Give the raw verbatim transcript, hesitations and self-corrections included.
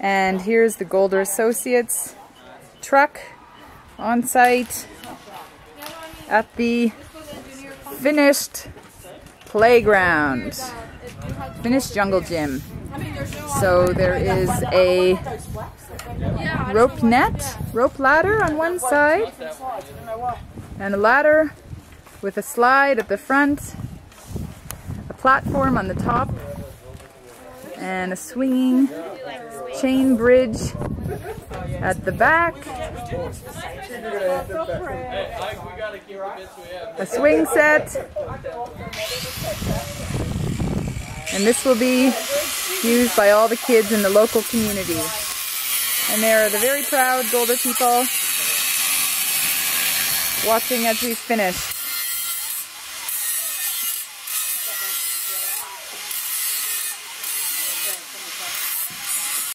And here's the Golder Associates truck on site at the finished playground, finished jungle gym. So there is a rope net, rope ladder on one side, and a ladder with a slide at the front, a platform on the top, and a swinging chain bridge at the back, a swing set, and this will be used by all the kids in the local community. And there are the very proud Golder people watching as we finish.